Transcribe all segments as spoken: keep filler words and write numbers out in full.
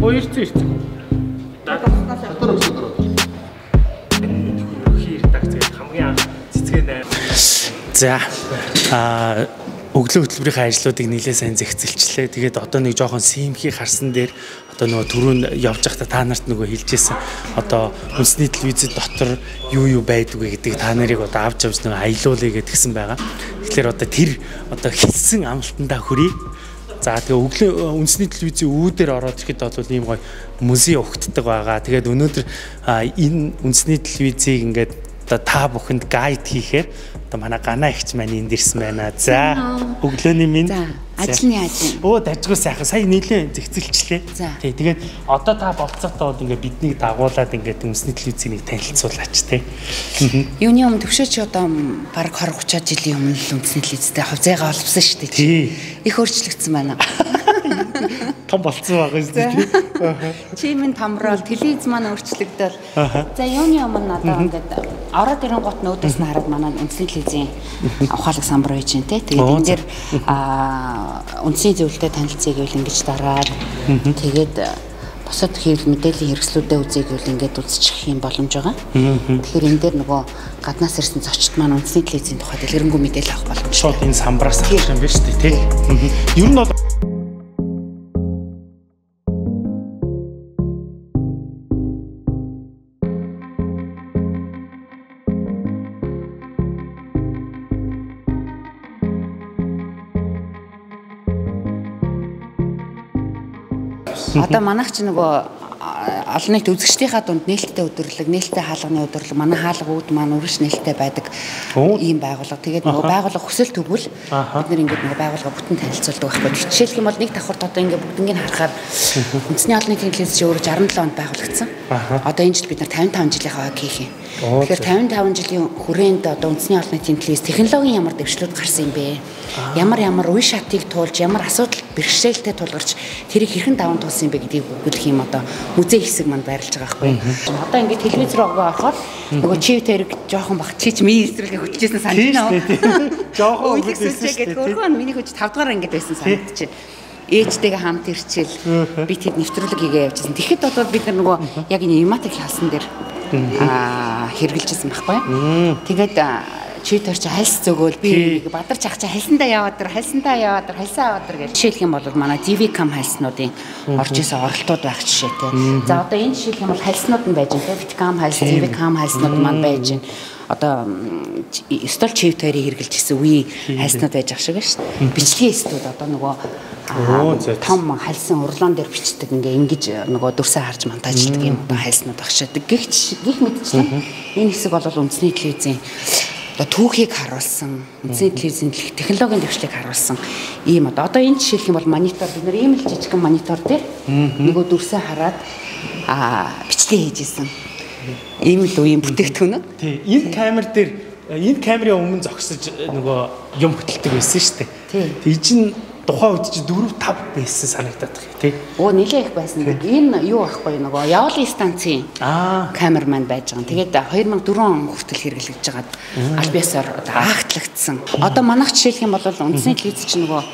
Оо ирсэн ирсэн. Садар өсөдөр. Хий редакцэд хамгийн анх цэцгээ. За а өглөө хөтөлбөрийн ажлуудыг нэлээд сайн зэгцэлчлээ. Тэгээд одоо нэг жоохон симхи харсан дээр одоо нөгөө түрүүн явж байхдаа та нарт нөгөө хэлжсэн одоо үндэсний телевизэд дотор юу юу байдгүй гэдэг та нарыг одоо авч авч нөгөө аялуулъя гэдгсэн байгаа. Тэгэхээр одоо тэр одоо хэлсэн амлалтандаа хүрээ. За тэгээ өглөө үндэсний телевизийн үүдээр ороод ирэхэд бол ийм гоё музей өгтдөг байгаа. Тэгээд өнөөдөр энэ үндэсний телевизийг ингээд одоо та бүхэнд гайд хийхээр одоо манай Гана ихч маань энд ирсэн байна. За өглөөний минь. За ажил нь яаж вэ? Оо дажгүй сайхан. Сая нийлээ зэгцэлчлээ. Тий тэгээд одоо та болцоотоо бол ингээд биднийг дагуулад ингээд үндэсний телевизийг танилцуулаач тий. Юуны өмнө төвшөөч одоо баг двадцать тридцать жилийн өмнө л үндэсний телевизтэй хувьцаагаа олбсон шүү дээ. Тий. Их өөрчлөгдсөн байна. Том болцсон байгаа шүү дээ. Чимэн тамрал телевиз маань өөрчлөгдөв. За юуны өмнө одоо ингээд ороод ирэн гот нүүдээс нь хараад манай үндэсний телевизийн ухаалаг самбар байж гэн тий. Тэгээд энэ дээр үндэсний зөвлөлтөд танилцъя гэвэл ингэж дараад тэгээд босод хэвлэл мэдээллийн хэрэгслүүдэд үзье гэвэл ингээд үзчих юм боломж байгаа. Тэгэхээр энэ дээр нөгөө гаднаас ирсэн зочд маань үндэсний телевизийн тухай дэлгэрэнгүй мэдээлэл авах боломжтой. Шууд энэ самбараас авах юм байна шүү дээ тий. Ер нь бол одоо манайх ч нөгөө олон нийт үзэгчдийнхаа дунд нээлттэй өдөрлөг, нээлттэй хаалганы өдөрлөг, манай хаалга үүд маань үргэлж нээлттэй байдаг ийм байгууллага. Тэгээд нөгөө байгууллага хүсэл төгвөл бид нэр ингээд нөгөө байгууллага бүтэн танилцуулдаг байхгүй. Жишээлх юм бол нэг давхарт одоо ингээд бүгднийг харахаар үндэсний олон нийтийн телевиз чи өөрөө шестдесет онд байгуулагдсан. Одоо энэ жил бид нар тавин таван жилийнхаа хойг хийх юм. Тэгэхээр тавин таван жилийн хүрээнд одоо үндэсний олон нийтийн телевиз технологийн ямар дэвшлүүд гарсан юм бэ? Ямар ямар үе шатыг туулж, ямар асуудал бэрхшээлтэй тулгарч тэрийг хэрхэн даван туулсан юм бэ гэдгийг өгөх юм одоо музей хэсэг манд байрлаж байгаа байхгүй. Одоо ингээд телевиз рүү орохоор нөгөө чив тэрэг жоохон бах чич миний эсрэлгээ хөтчихсэн санагдана уу? Жоохон үгүйсэн гэдэг өөрөө миний хөж тавд дугаар ингээд байсан санагдчих. Ээжтэйгээ хамт ирчил би тэд нэвтрүүлэг хийгээ явжсэн. Тэгэхэд бол бид нар нөгөө яг энэ иматик халсан дээр аа хэрглэжсэн байхгүй. Тэгээд чи тэр чи хальс зөгөөл би бадарч ах чи хальсандаа яваад тэр хальсандаа яваад тэр хальсаа аваад тэр гэж жишээлх юм бол манай ТВ-кам хальснуудын орж исэн оролтууд байх жишээтэй. За одоо энэ жишээлх юм бол хальснууд нь байж байгаа. Виткам хальс, ТВ-кам хальснууд маань байж байна. Одоо стол чив тойрыг хэрглэж исэн үе хальснууд байж байгаа шиг шүү дээ. Бичлэгийн студ одоо нөгөө том хальсан урлаан дээр бичдэг ингээ ингэж нөгөө дүрсээ харж монтажладаг юм одоо хальснууд багшаадаг. Гэх гих мэдчлээ. Энэ хэсэг бол үндэсний телевизийн одоо түүхийг харуулсан, үндэсний телевизийн технологийн дэвшлиг харуулсан ийм одоо одоо энэ жишээлх юм бол монитор бид нар ийм л жижигхэн монитор дээр нөгөө дүрсээ хараад аа бичлэг хийж исэн. Ийм л үеийн бүтээгдэхүүн. Тий, энэ камер дээр энэ камерын өмнө зогсож нөгөө юм хөтэлдэг байсан шүү дээ. Тий. Чинь тухайн үед чи дөрөв тав байсан санагдаад байна тий. Оо нилээ их байсан. Энэ юу ахгүй нөгөө явуулын станцын камер маань байж байгаа. Тэгээд две тысячи дөрвөн он хүртэл хэрэглэж байгаад аль биесээр агтлагдсан. Одоо манайх жишээлх юм бол үндэсний телевиз чинь нөгөө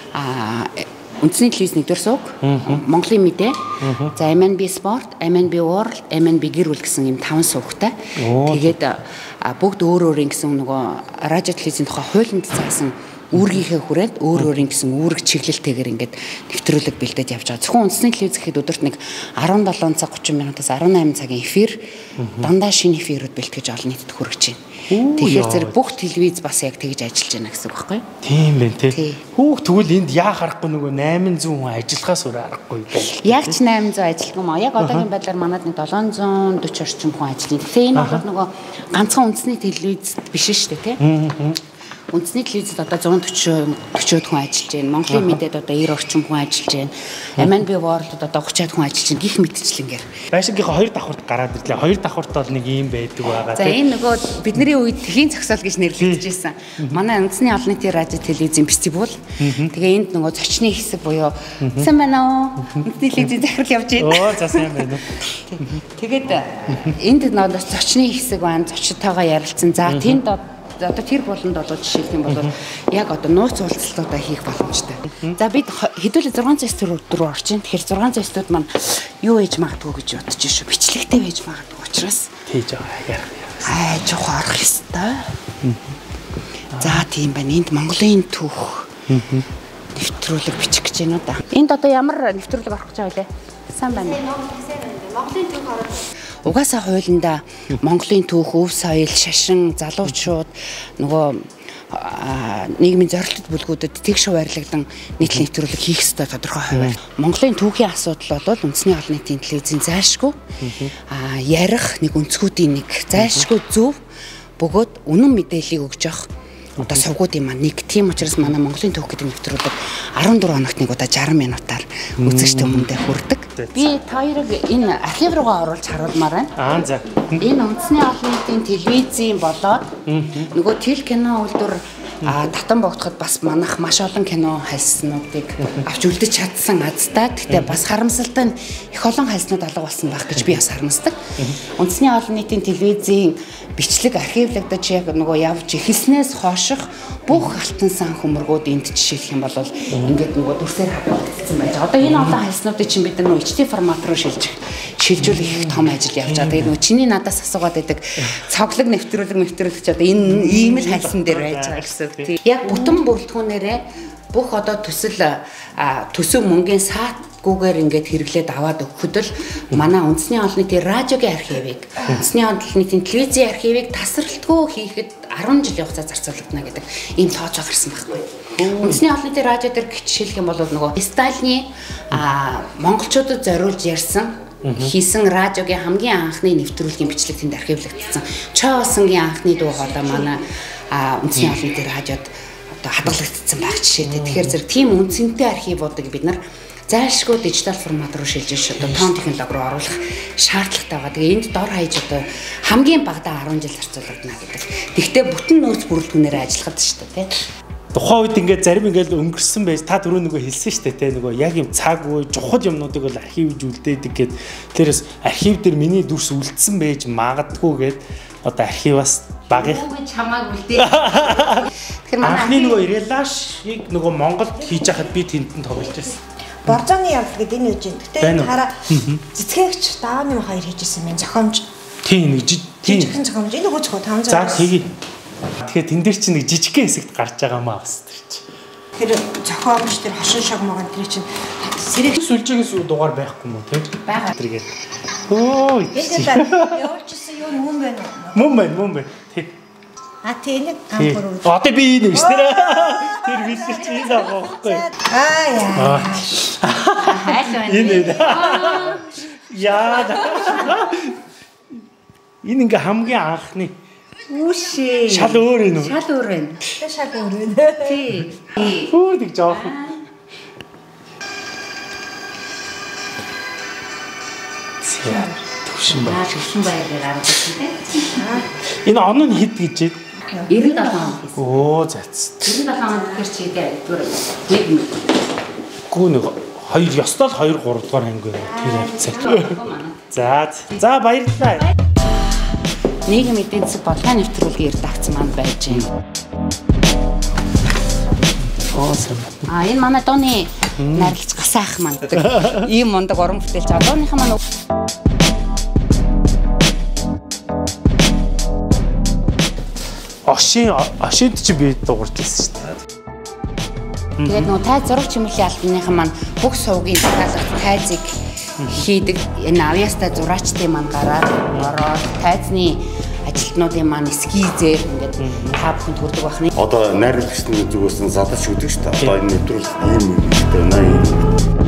үндэсний телевиз нэгдүгээр сууг, Монголын мэдээ, за эм эн би спорт, эм эн би world, эм эн би гэр бүл гэсэн юм таван суугтай. Тэгээд бүгд өөр өөр ингэсэн нөгөө радио телевизийн тухай хуулинд заасан үүргийнхээ хүрээнд өөр өөр ингэсэн үүрэг чиглэлтэйгээр ингээд нэвтрүүлэг бэлдээд явж байгаа. Зөвхөн үндэсний телевиз гэхэд өдөрт нэг десет seven цаг thirty минутаас eighteen цагийн эфир дандаа шинэ эфирүүд бэлтгэж олон нийтэд хүргэж байна. Тэгэхээр зэрэг бүх телевиз бас яг тэгж ажиллаж байна гэсэн үг байхгүй юу? Тийм байна тий. Хүүх тэгвэл энд яа харахгүй нөгөө eight hundred хүн ажиллахаас өөр аргагүй байна. Яг ч eight hundred ажиллах юм аа. Яг одоогийн байдлаар манад нэг seven forty орчим хүн ажиллана. Тэгэхээр энэ бол нөгөө ганцхан үндэсний телевиз биш шүү дээ тий. Үндэсний телевизэд одоо one forty хүн ажиллаж байна. Монголын мэдээд одоо ninety орчим хүн ажиллаж байна. эм эн би World одоо thirty хүн ажиллаж байна. Гих мэдчлэнгээр. Байшингийнхаа хоёр давхурт гараад ирлээ. Хоёр давхурт бол нэг юм байдаг байгаа. За энэ нөгөө бидний үед тэхийн зогсоол гэж нэрлэгдэжсэн. Манай үндэсний олон нийтийн радио телевизийн фестивал. Тэгээ энд нөгөө зочны хэсэг буюу сайн байна уу? Үндэсний телевизийн захирал явж байна. Оо за сайн байна уу. Тэгээд энд нөгөө зочны хэсэг байна. Зочдтойгоо ярилцсан. За тэнд одоо тэр болонд болоо жишээлх юм бол яг одоо нууц уулзалтуудаа хийх боломжтой. За бид хэдүүлээ зургаан цэс төр рүү орж ийн. Тэгэхээр зургаан цэстүүд маань юу ээж магадгүй гэж бодож шүү. Бичлэгтэй байж магадгүй учраас тийж байгаа яах. Аа жоох орох ёстой. За тийм байна. Энд Монголын түүх нэвтрүүлэг бичих гэж байна уу да. Энд одоо ямар нэвтрүүлэг орох гэж байгаа вэ? Сайн байна. Монголын түүх орох. Угаасаа хуулиндаа Монголын түүх, өв соёл, шашин, залуучууд нөгөө нийгмийн зорилттой бүлгүүдэд тэгш хуваарлагдсан нийтлэг нэвтрүүлэг хийх ёстой тодорхой хувь. Монголын түүхийн асуудал бол үндэсний олон нийтийн телевизийн зайлшгүй а ярих нэг өнцгүүдийн нэг зайлшгүй зөв бөгөөд үнэн мэдээллийг өгж явах одоо сувгуудын маань нэг. Тийм учраас манай Монголын түүх гэдэг нэвтрүүлэг арван дөрвөн хоногт нэг удаа жаргал минутаар үзэгчтэй өмнөдөө хүрдэг. Би та хоёрыг энэ архив руугаа оруулж харуулмаар байна. Аа за. Энэ үндэсний олон нийтийн телевизийн болоод нөгөө тэл кино үйлдвэр татан богдоход бас манах маш олон кино хайснуудыг авч үлдэж чадсан азтай. Гэхдээ бас харамсалтай нь их олон хайснууд алга болсон байх гэж би бас харамсдаг. Үндэсний олон нийтийн телевизийн бичлэг архивлагдаж яг нөгөө явж эхэлснээс хойших бүх алтан сан хөмөргүүд энд жишээлх юм бол ингээд нөгөө дүрсээр хадгалагдсан байж. Одоо энэ олон хайснуудыг чинь бид нөгөө эйч ди формат руу шилжих шилжүүлэх их том ажил явж байгаа. Тэгээд нөгөө чиний надаас асуугаад байдаг цоглог нэвтрүүлэг нэвтрүүлэгч одоо энэ ийм л хайсан дээр байж байгаа гэсэн. Яг бүтэн бүрэлдэхүүнээрээ бүх одоо төсөл төсөв мөнгөний саатгүйгээр ингээд хэрэглээд аваад өгөхөд л манай үндэсний олон нийтийн радиогийн архивыг, үндэсний олон нийтийн телевизийн архивыг тасралтгүй хийхэд арван жилийн хугацаа зарцуулагдана гэдэг ийм тооцоо гарсан байхгүй. Үндэсний олон нийтийн радио дээр гिचшээлх юм бол нөгөө Сталины монголчуудад зориулж ярьсан хийсэн радиогийн хамгийн анхны нэвтрүүлгийн бичлэг тэнд архивлагдсан. Чоосонгийн анхны дуу хоолой манай үндэсний олон нийтийн радиод одоо хадгалагдсан байх жишээтэй. Тэгэхээр зэрэг тийм үнцэнтэй архивуудыг бид нар зайлшгүй дижитал формат руу шилжиж одоо тоон технологи руу оруулах шаардлагатай байгаа. Тэгээ энд дор хаяж одоо хамгийн багадаа арван жил зарцуулагдана гэдэг. Тэгвэл бүтэн нөөц бүрэлдэхүүнээр ажиллахад шүү дээ, тийм. Тухайн үед ингээд зарим ингээд өнгөрсөн байж та түрүү нөгөө хэлсэн шүү дээ те нөгөө яг юм цаг үе чухал юмнуудыг бол архивж үлдээдэг гэд тэрээс архив дээр миний дүрс үлдсэн байж магадгүй гэд одоо архиваас багих чамааг үлдээ. Тэгэхээр манай нөгөө релашыг нөгөө Монголд хийж хахад би тэндэн тоглож байсан. Борзооны явдал гэдэг энэ үж юм. Гэтэ хараа цэцгээгч даавны хоёр хийжсэн юм зохиомж. Тийм нэг жижигхэн зохиомж энэ нөгөө зохио таван за тэгээ. Тэгэхээр тэн дээр чинь нэг жижигхэн хэсэгт гарч байгаа маа бас тэр чинь. Тэр зохиомж тэр хошин шогмогон тэр чинь сэрэг сүлжээгээс дугаар байхгүй мó тийм байгаа. Тэргээд өө явуулчихсан юу мөн байна уу? Мөн байна, мөн байна. Тий. А тий нэг ампур үү. Одоо би энэ биш тэр. Тэр бисэлч энэ авах байхгүй. Аа яа. Хайлаа. Энэ. Яа. Энэ ингээ хамгийн анхны Үшээ. шал өөр юм уу? Шал өөр байна. Тэ шал өөр байна. Тий. Өөр нэг жоох. Зя төвшин бай. Аа төвшин байгаар гараад ирсэн тийм. Энэ он нь хэд гэж байна? девяносто он. Оо зац. девяносто он гэхэр чи дээр нэг нэг. Гүү нэг хоёр ёстол хоёр гурав дугаар анги байна. Тэр хавцаа. За за баярлалаа. Нийгэм эдийн засаг бодлогын нэвтрүүлгийн редакц маань байж байна. Оосам. А энэ манай дууны найрлагч гасаах маань гэдэг ийм мундаг уран бүтээлч одооныхан маань Ашийн ашид чи би дуурч байсан шүү дээ. тэгээд нөө тайз зурагч хэмжээний албаныхан маань бүх сувгийн захиалгад тайзыг хийдэг. Энэ авьяастай зураачдын маань гараад ороод тайзны ажилтнуудын маань эскизээр ингээд та бүхэнд хүрдэг байх нь. Одоо найрлагчны зүгээс нь залууч өгдөг шүү дээ. Одоо энэ нэвтрүүлэг ийм юм байна.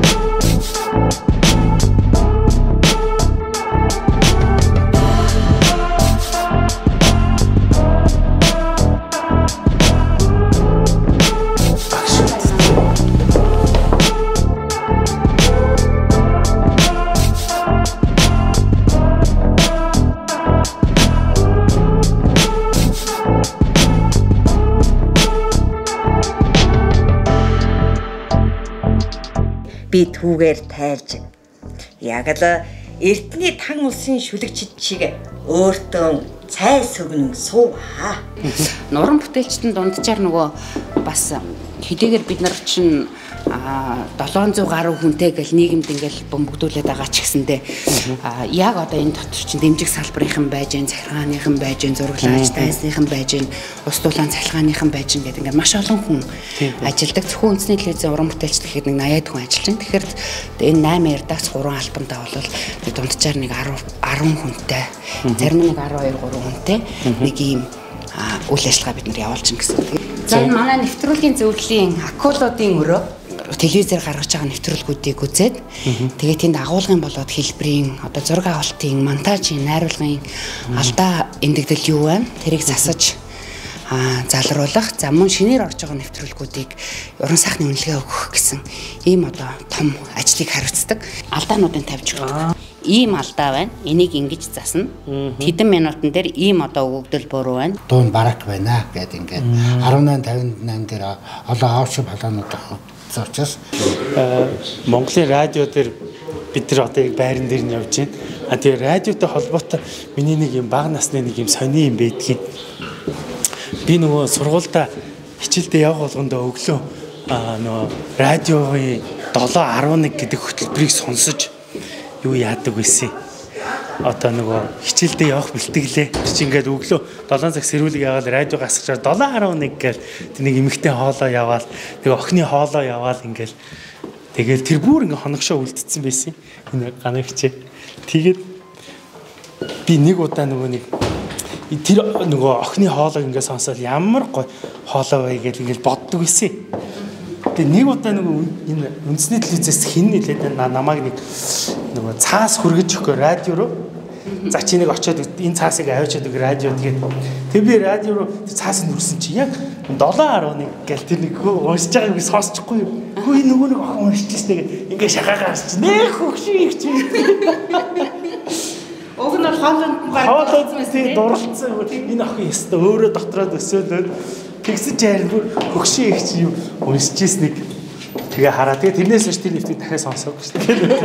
Би түүгээр тайлж яг л эртний тан улсын шүлэгчид шиг өөртөө цай сүгнэн суугаа. Нуран бүтээлчтэн дунджаар нөгөө бас хэдийгээр бид нар чинь долоон зуун гаруй хүнтэй гэл нийгэмд ингээл бөмбөгдүүлээд байгаа ч гэсэндээ яг одоо энэ дотор чинь дэмжих салбарынхан байж гэн, захиргааныхан байж гэн, зураглаач дайсныхан байж гэн, ус дулаан цахилгааныхан байж гэн гэдэг ингээд маш олон хүн ажилладаг. Зөвхөн үндэсний телевизийн уран бүтээлч гэхэд нэг найаад хүн ажиллаж байна. Тэгэхээр энэ найман ярдагч гурван албандаа бол дунджаар нэг арван хүнтэй, зарим нэг арван хоёр гурван хүнтэй нэг ийм үйл ажиллагаа бид нар явуулчихна гэсэн. За энэ манай нэвтрүүлгийн зөвлөлийн акулуудын өрөө телевизээр гаргаж байгаа нэвтрүүлгүүдийг үзээд тэгээд тэнд агуулгын болоод хэлбэрийн одоо зураг авалтын, монтажийн, найруулгын алдаа эндэгдэл юу вэ? Тэрийг засаж залруулах, за мөн шинээр орж байгаа нэвтрүүлгүүдийг уран сайхны үнэлгээ өгөх гэсэн ийм одоо том ажлыг хариуцдаг. Алдаануудыг тавьж өгдөг. Ийм алдаа байна. Энийг ингэж засна. Тэдэн минутан дээр ийм одоо өгөгдөл буруу байна. Дуун барак байна гэдэг ингээд арван найман тавин найман дээр олон аавшиг балаанууд зорчос. Монголын радио дээр бид нар одоо яг байран дээр нь явж байна. А тэгээ радиотой холбоотой миний нэг юм бага насны нэг юм сони юм байдгийг. Би нөгөө сургуультай хичээлдээ явах болгондоо өглөө нөгөө радиогийн долоо арван нэг гэдэг хөтөлбөрийг сонсож юу яадаг байсан. Одоо нөгөө хичээлдээ явах бэлтгэлээ. Чи ингээд өглөө долоон цаг сэрүүлэг яваад радио гасгачаар долоо арван нэг гээл нэг эмэгтэй хоолоо яваал, тэгээ охины хоолоо яваал ингээл тэгэл тэр бүр ингээ хоногшоо үлдсэн байсан. Энэ ганагчээ. Тэгээд би нэг удаа нөгөө нэг тэр нөгөө охины хоолойг ингээ сонсоод ямар гоё хоолой вэ гэж ингээл боддог байсан. Тэгээ нэг удаа нөгөө энэ үндэсний телевизээс хэн нэлээд намайг нэг нөгөө цаас хүргэж өгөө радио руу. За чи нэг очиод энэ цаасыг авчиад өг радио тэгээд тэг би радио руу цаасыг нүрсэн чи яг долоо арван нэг гэл тэр нэг уншиж байгааг би сонсчихгүй юу. Хөө энэ нөгөө нэг охин уншиж штэ ингээ ингээ шахаагаар чи нэх хөгшин их чи. Уг нь хоолойд хоолойд тий дурлцсан энэ охин ёстой өөрөө дотроод өсөөлөөд тэгсэн чи харин бүр хөгшин их чи юу уншижээс нэг тэгээ хараа тэгээ тэрнээс ч тэр нэвтрийг дахиад сонсоог штэ.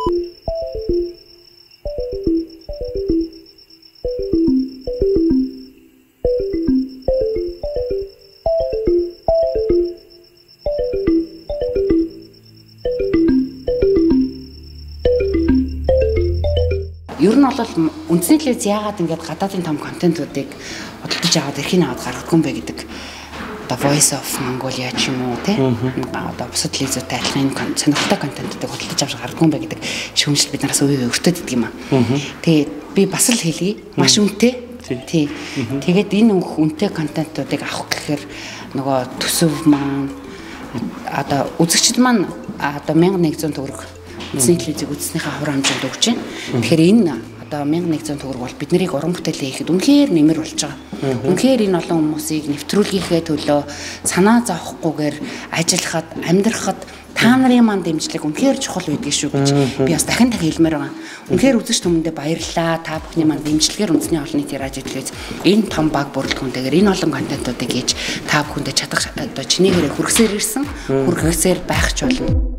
Ер нь бол үндэсний телевиз яагаад ингэж гадаадын том контентуудыг хөдөлж аваад эрхийн аваад гаргадгүй юм бэ гэдэг одоо Voice of Mongolia ч юм уу тийм одоо бусад телевизүүтэй адилхан сонирхолтой контентуудыг хөдөлж авч гаргадгүй юм бэ гэдэг шүүмжлэл бид нараас үе өртөд идэг юм аа. Тэгээд би бас л хэлье маш үнэтэй. Тий. Тэгээд энэ үнэтэй контентуудыг авах гэхээр нөгөө төсөв маань одоо үзэгчд маань одоо мянга нэгдүгээр төгрөг үндэсний телевизийг үзснийхаа хувь хэмжээнд өгч байна. Тэгэхээр энэ одоо мянга нэгдүгээр төгрөг бол бид нарыг уран бүтээлээ хийхэд үнэхээр нэмэр болж байгаа. Үнэхээр энэ олон хүмүүсийг нэвтрүүлгийнхээ төлөө санаа зовхгүйгээр ажиллахад, амьдрахад та нарын маань дэмжлэг үнэхээр чухал байдгийг шүү гэж би бас дахин дахин хэлмээр байгаа. Үнэхээр үзэгч хүмүүстээ баярлалаа. Та бүхний маань дэмжлэгээр үндэсний олон нийтийн радио телевиз энэ том баг бүрэлдэхүүнтэйгээр энэ олон контентуудыг хийж та бүхэндээ чадах одоо чинийгээрээ хүргэсээр ирсэн, хүргэсээр байх ч болно.